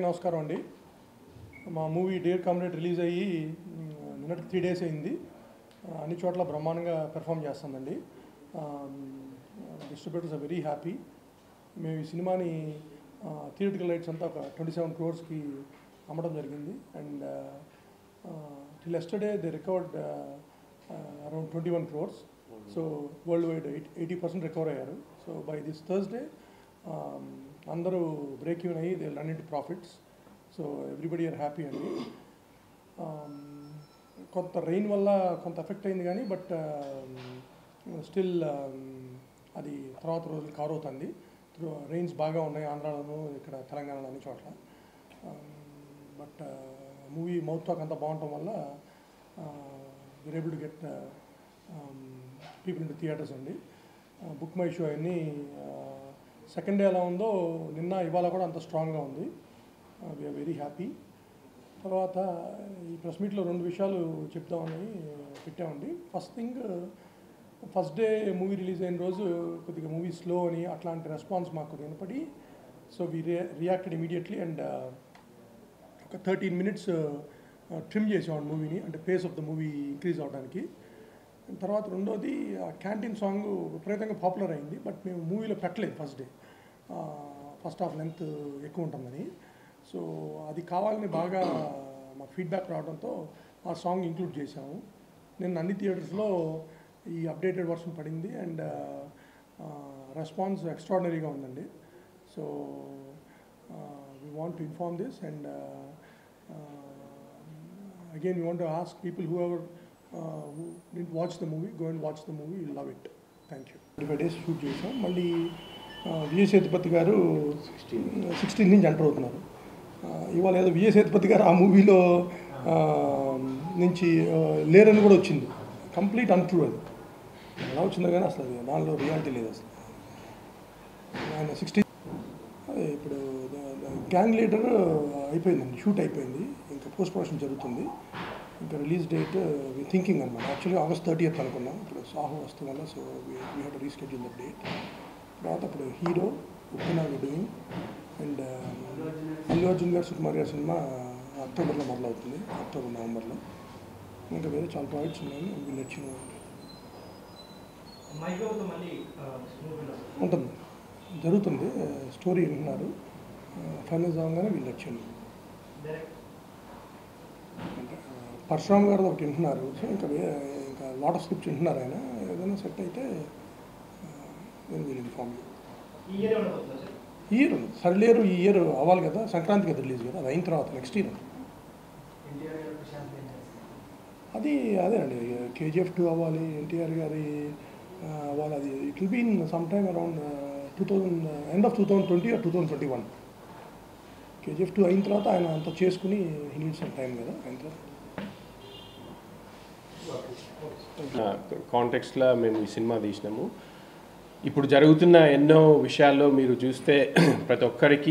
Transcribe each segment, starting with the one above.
నమస్కారం అండి. మా మూవీ డియర్ కామ్రేడ్ రిలీజ్ అయ్యి నిన్నటి 3 days అయింది. అన్ని చోట్ల బ్రహ్మాండంగా పెర్ఫామ్ చేస్తుందండి. Distributors are very happy. మేము ఈ సినిమాని థియేట్రికల్ రైట్స్ అంతా ఒక 27 crores అమ్మడం జరిగింది. And till yesterday they recovered around 21 crores. So world wide 80% recover అయ్యారు. సో బై దిస్ థర్స్డే అందరూ బ్రేక్ ఈవెన్ అయ్యి they run into profits. So everybody are happy అండి. కొంత రెయిన్ వల్ల కొంత ఎఫెక్ట్ అయింది కానీ బట్ స్టిల్ అది తర్వాత రోజులు కవర్ అవుతుంది. రెయిన్స్ బాగా ఉన్నాయి ఆంధ్రాలోను, ఇక్కడ తెలంగాణలో అన్ని చోట్ల. బట్ మూవీ మౌత్ టాక్ అంతా బాగుండటం వల్ల we're able to get people in to theatres అండి. బుక్ మై షో అన్నీ సెకండ్ డే ఎలా ఉందో నిన్న ఇవాళ కూడా అంత స్ట్రాంగ్గా ఉంది. We're very happy. తర్వాత ఈ ప్రెస్ మీట్లో 2 విషయాలు చెప్తామని పెట్టామండి. First thing, first day movie release అయిన రోజు కొద్దిగా మూవీ స్లో అని అట్లాంటి రెస్పాన్స్ మాకు వినపడి, so we reacted immediately and ఒక 13 minutes ట్రిమ్ చేసాం మూవీని, అంటే pace of the movie increase అవడానికి. తర్వాత రెండోది క్యాంటీన్ సాంగ్ విపరీతంగా పాపులర్ అయింది, బట్ మేము మూవీలో పెట్టలేదు first day. First half length ఎక్కువ ఉంటుందని. సో అది కావాలని బాగా మా ఫీడ్బ్యాక్ రావడంతో ఆ సాంగ్ ఇంక్లూడ్ చేసాము. నేను అన్ని థియేటర్స్లో ఈ అప్డేటెడ్ వర్షన్ పడింది అండ్ రెస్పాన్స్ ఎక్స్ట్రాడినరీగా ఉందండి. So we want to inform this and again we want to ask people who ever who didn't watch the movie, go and watch the movie, you'll love it. Thank you. 25 days shoot చేసాం. మళ్ళీ విజయ సేతుపతి గారు 16 నుంచి enter అవుతున్నారు. ఇవాళ ఏదో విజయ సేతుపతి గారు ఆ మూవీలో నుంచి లేరని కూడా వచ్చింది. Complete untrue. అది ఎలా వచ్చిందో కానీ అసలు దానిలో రియాలిటీ లేదు అసలు. ఆయన 16 అదే ఇప్పుడు గ్యాంగ్ లీడర్ అయిపోయిందండి, షూట్ అయిపోయింది, ఇంకా పోస్ట్ ప్రొడక్షన్ జరుగుతుంది. ఇంకా రిలీజ్ డేట్ థింకింగ్ అనమాట. యాక్చువల్లీ August 30th అనుకున్నాం. ఇప్పుడు సాహో వస్తు వల్ల so we have to reschedule the date. తర్వాత అప్పుడు హీరో ఉప్పిన డూయింగ్ అండ్ అల్లు అర్జున్ గారు సుకుమార్ గారి సినిమా అక్టోబర్లో మొదలవుతుంది, అక్టోబర్ నవంబర్లో. ఇంకా వేరే చాలా ప్రాజెక్ట్స్ ఉన్నాయి, వీళ్ళు వచ్చిన ఉంటుంది జరుగుతుంది. స్టోరీ వింటున్నారు, ఫైనల్ అవ్వగానే వీళ్ళు వచ్చింది. పరశురామ్ గారు ఒకటి వింటున్నారు. సో ఇంకా లాట్ ఆఫ్ స్క్రిప్ట్స్ వింటున్నారు. ఆయన ఏదైనా సెట్ అయితే నేను వీళ్ళు ఇన్ఫార్మ్ ఈ ఇయర్ ఉంది. సరిలేరు ఈ ఇయర్ అవ్వాలి కదా, సంక్రాంతికి అది రిలీజ్ కదా, అది అయిన తర్వాత నెక్స్ట్ ఇయర్ అది అదేనండి. KGF 2 అవ్వాలి, ఎన్టీఆర్ గారి అవ్వాలి. అది it will be in some time around 2000 of 2020 or 2021. KGF 2 అయిన తర్వాత ఆయన అంత చేసుకుని హీ నీడ్ సమ్ టైం కదా, అయిన తర్వాత కాంటెక్స్ట్లో మేము ఈ సినిమా తీసినాము. ఇప్పుడు జరుగుతున్న ఎన్నో విషయాల్లో మీరు చూస్తే ప్రతి ఒక్కరికి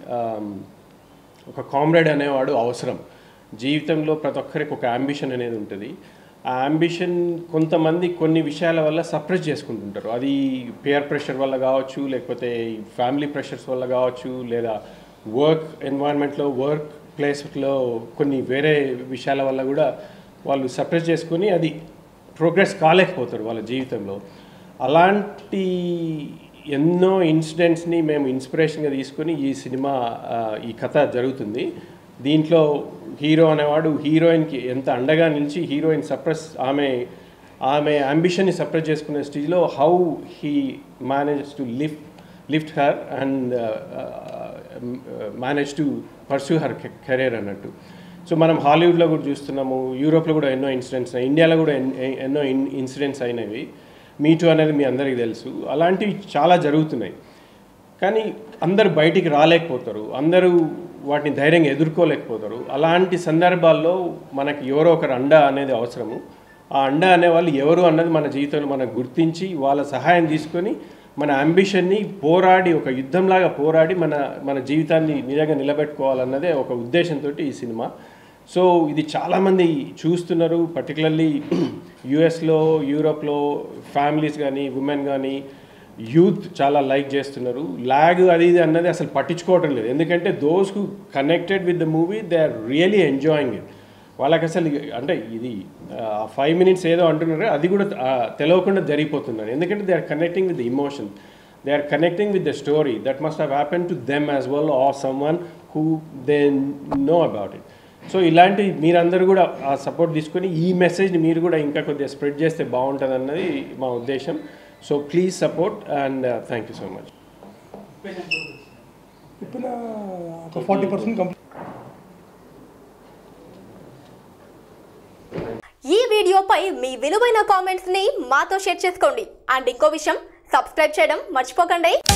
ఒక కామ్రేడ్ అనేవాడు అవసరం. జీవితంలో ప్రతి ఒక్కరికి ఒక అంబిషన్ అనేది ఉంటుంది. ఆ అంబిషన్ కొంతమంది కొన్ని విషయాల వల్ల సప్రెస్ చేసుకుంటుంటారు. అది పియర్ ప్రెషర్ వల్ల కావచ్చు, లేకపోతే ఫ్యామిలీ ప్రెషర్స్ వల్ల కావచ్చు, లేదా వర్క్ ఎన్వైరన్మెంట్లో వర్క్ ప్లేస్లో కొన్ని వేరే విషయాల వల్ల కూడా వాళ్ళు సప్రెస్ చేసుకొని అది ప్రోగ్రెస్ కాలేకపోతారు వాళ్ళ జీవితంలో. అలాంటి ఎన్నో ఇన్సిడెంట్స్ని మేము ఇన్స్పిరేషన్గా తీసుకొని ఈ సినిమా ఈ కథ జరుగుతుంది. దీంట్లో హీరో అనేవాడు హీరోయిన్కి ఎంత అండగా నిలిచి హీరోయిన్ ఆమె అంబిషన్ని సప్రెస్ చేసుకునే స్టేజ్లో how he manage to lift her and manage to pursue her career అన్నట్టు. సో మనం హాలీవుడ్లో కూడా చూస్తున్నాము, యూరోప్లో కూడా ఎన్నో ఇన్సిడెంట్స్, ఇండియాలో కూడా ఎన్నో ఇన్సిడెంట్స్ అయినవి. మీటూ అనేది మీ అందరికీ తెలుసు. అలాంటివి చాలా జరుగుతున్నాయి, కానీ అందరూ బయటికి రాలేకపోతారు, అందరూ వాటిని ధైర్యంగా ఎదుర్కోలేకపోతారు. అలాంటి సందర్భాల్లో మనకి ఎవరో ఒకరు అండ అనేది అవసరము. ఆ అండ అనేవాళ్ళు ఎవరు అన్నది మన జీవితంలో మనం గుర్తించి వాళ్ళ సహాయం తీసుకొని మన అంబిషన్ని పోరాడి ఒక యుద్ధంలాగా పోరాడి మన జీవితాన్ని నిజంగా నిలబెట్టుకోవాలన్నదే ఒక ఉద్దేశంతో ఈ సినిమా. సో ఇది చాలామంది చూస్తున్నారు, పర్టికులర్లీ యుఎస్లో యూరోప్లో ఫ్యామిలీస్ కానీ ఉమెన్ కానీ యూత్ చాలా లైక్ చేస్తున్నారు. లాగ్ అది ఇది అన్నది అసలు పట్టించుకోవటం లేదు, ఎందుకంటే those who connected with the movie they are really enjoying it. వాళ్ళకి అసలు అంటే ఇది 5 minutes ఏదో అంటున్నారు, అది కూడా తెలియకుండా జరిగిపోతున్నారు, ఎందుకంటే they are connecting with the emotion, they are connecting with the story that must have happen to them as well or someone who they know about it. So ఇలాంటి మీరందరూ కూడా ఆ సపోర్ట్ తీసుకొని ఈ మెసేజ్ని మీరు కూడా ఇంకా కొద్దిగా స్ప్రెడ్ చేస్తే బాగుంటుంది అన్నది మా ఉద్దేశం. So please support and thank you so much. ఇప్పుడు 40% కంప్లీట్. ఈ వీడియోపై మీ విలువైన కామెంట్స్ ని మాతో షేర్ చేసుకోండి. అండ్ ఇంకో విషయం, సబ్స్క్రైబ్ చేయడం మర్చిపోకండి.